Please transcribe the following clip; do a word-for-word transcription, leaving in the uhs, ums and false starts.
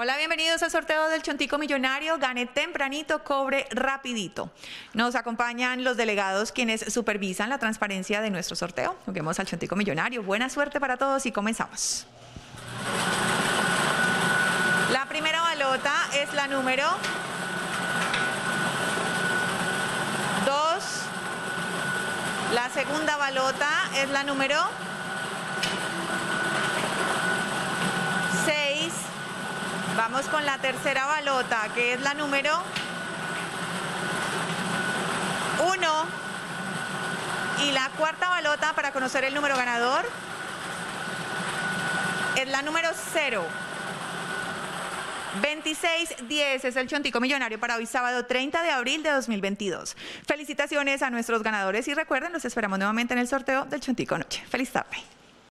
Hola, bienvenidos al sorteo del Chontico Millonario. Gane tempranito, cobre rapidito. Nos acompañan los delegados quienes supervisan la transparencia de nuestro sorteo. Juguemos al Chontico Millonario. Buena suerte para todos y comenzamos. La primera balota es la número dos. La segunda balota es la número seis. Vamos con la tercera balota, que es la número uno. Y la cuarta balota para conocer el número ganador es la número cero. veintiséis diez es el Chontico Millonario para hoy sábado treinta de abril de dos mil veintidós. Felicitaciones a nuestros ganadores y recuerden, los esperamos nuevamente en el sorteo del Chontico Noche. Feliz tarde.